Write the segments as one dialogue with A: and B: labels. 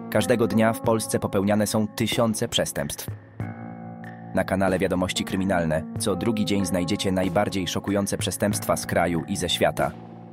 A: Każdego dnia w Polsce popełniane są tysiące przestępstw. Na kanale Wiadomości Kryminalne co drugi dzień znajdziecie najbardziej szokujące przestępstwa z kraju i ze świata.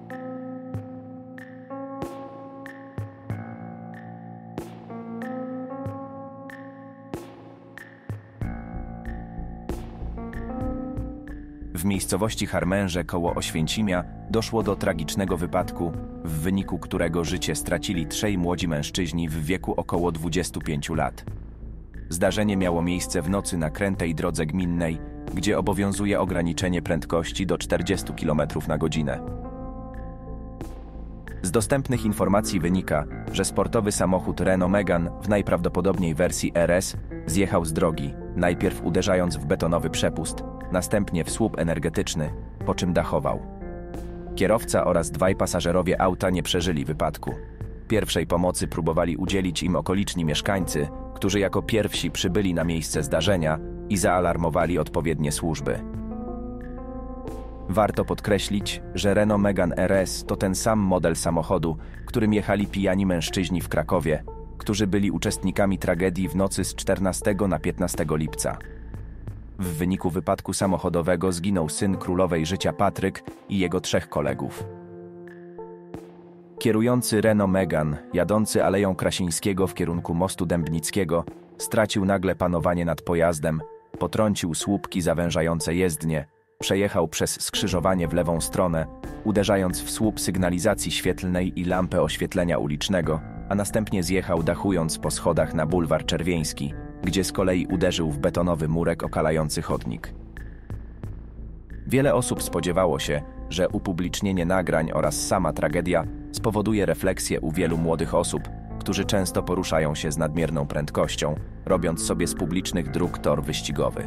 A: W miejscowości Harmęże koło Oświęcimia doszło do tragicznego wypadku, w wyniku którego życie stracili trzej młodzi mężczyźni w wieku około 25 lat. Zdarzenie miało miejsce w nocy na krętej drodze gminnej, gdzie obowiązuje ograniczenie prędkości do 40 km na godzinę. Z dostępnych informacji wynika, że sportowy samochód Renault Megane w najprawdopodobniej wersji RS zjechał z drogi, najpierw uderzając w betonowy przepust, następnie w słup energetyczny, po czym dachował. Kierowca oraz dwaj pasażerowie auta nie przeżyli wypadku. Pierwszej pomocy próbowali udzielić im okoliczni mieszkańcy, którzy jako pierwsi przybyli na miejsce zdarzenia i zaalarmowali odpowiednie służby. Warto podkreślić, że Renault Megane RS to ten sam model samochodu, którym jechali pijani mężczyźni w Krakowie, którzy byli uczestnikami tragedii w nocy z 14 na 15 lipca. W wyniku wypadku samochodowego zginął syn królowej życia Patryk i jego trzech kolegów. Kierujący Renault Megane, jadący Aleją Krasińskiego w kierunku mostu Dębnickiego, stracił nagle panowanie nad pojazdem, potrącił słupki zawężające jezdnię, przejechał przez skrzyżowanie w lewą stronę, uderzając w słup sygnalizacji świetlnej i lampę oświetlenia ulicznego, a następnie zjechał dachując po schodach na bulwar Czerwieński, gdzie z kolei uderzył w betonowy murek okalający chodnik. Wiele osób spodziewało się, że upublicznienie nagrań oraz sama tragedia spowoduje refleksję u wielu młodych osób, którzy często poruszają się z nadmierną prędkością, robiąc sobie z publicznych dróg tor wyścigowy.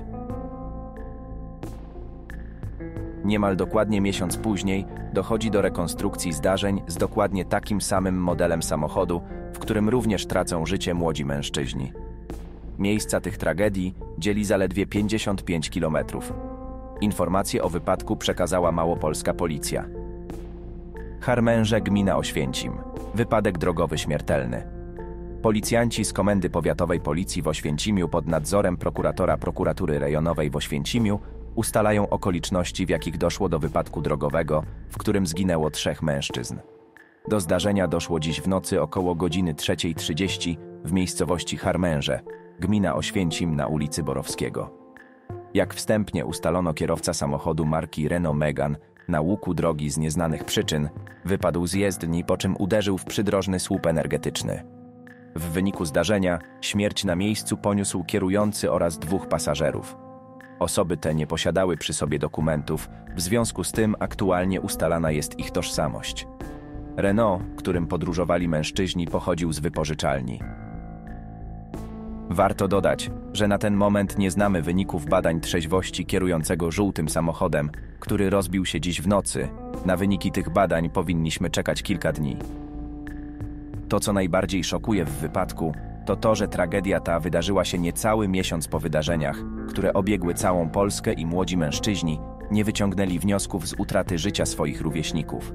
A: Niemal dokładnie miesiąc później dochodzi do rekonstrukcji zdarzeń z dokładnie takim samym modelem samochodu, w którym również tracą życie młodzi mężczyźni. Miejsca tych tragedii dzieli zaledwie 55 km. Informacje o wypadku przekazała małopolska policja. Harmęże, gmina Oświęcim. Wypadek drogowy śmiertelny. Policjanci z Komendy Powiatowej Policji w Oświęcimiu pod nadzorem prokuratora Prokuratury Rejonowej w Oświęcimiu ustalają okoliczności, w jakich doszło do wypadku drogowego, w którym zginęło trzech mężczyzn. Do zdarzenia doszło dziś w nocy około godziny 3:30 w miejscowości Harmęże, gmina Oświęcim na ulicy Borowskiego. Jak wstępnie ustalono, kierowca samochodu marki Renault Megane na łuku drogi z nieznanych przyczyn wypadł z jezdni, po czym uderzył w przydrożny słup energetyczny. W wyniku zdarzenia śmierć na miejscu poniósł kierujący oraz dwóch pasażerów. Osoby te nie posiadały przy sobie dokumentów, w związku z tym aktualnie ustalana jest ich tożsamość. Renault, którym podróżowali mężczyźni, pochodził z wypożyczalni. Warto dodać, że na ten moment nie znamy wyników badań trzeźwości kierującego żółtym samochodem, który rozbił się dziś w nocy. Na wyniki tych badań powinniśmy czekać kilka dni. To, co najbardziej szokuje w wypadku, to to, że tragedia ta wydarzyła się niecały miesiąc po wydarzeniach, które obiegły całą Polskę i młodzi mężczyźni nie wyciągnęli wniosków z utraty życia swoich rówieśników.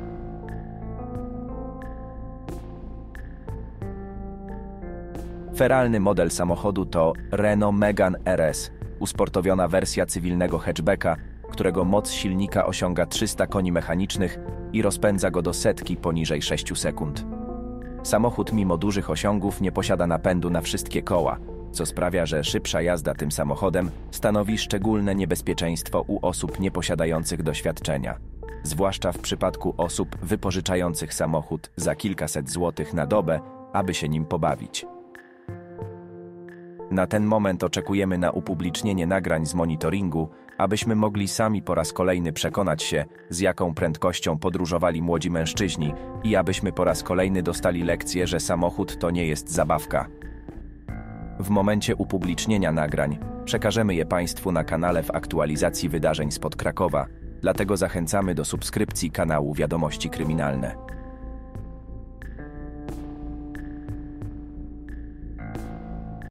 A: Feralny model samochodu to Renault Megane RS, usportowiona wersja cywilnego hatchbacka, którego moc silnika osiąga 300 koni mechanicznych i rozpędza go do setki poniżej 6 sekund. Samochód mimo dużych osiągów nie posiada napędu na wszystkie koła, co sprawia, że szybsza jazda tym samochodem stanowi szczególne niebezpieczeństwo u osób nieposiadających doświadczenia, zwłaszcza w przypadku osób wypożyczających samochód za kilkaset złotych na dobę, aby się nim pobawić. Na ten moment oczekujemy na upublicznienie nagrań z monitoringu, abyśmy mogli sami po raz kolejny przekonać się, z jaką prędkością podróżowali młodzi mężczyźni i abyśmy po raz kolejny dostali lekcję, że samochód to nie jest zabawka. W momencie upublicznienia nagrań przekażemy je Państwu na kanale w aktualizacji wydarzeń spod Krakowa, dlatego zachęcamy do subskrypcji kanału Wiadomości Kryminalne.